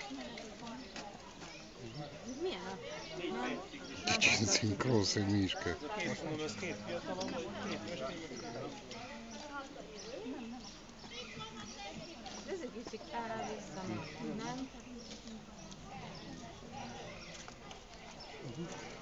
Milyen a... Nem? Kicsit szinkronszeműske. Ez a két, mondom, ez két fiatalabb, vagy két nőstény, vagy Ez egy kicsit vissza, nem?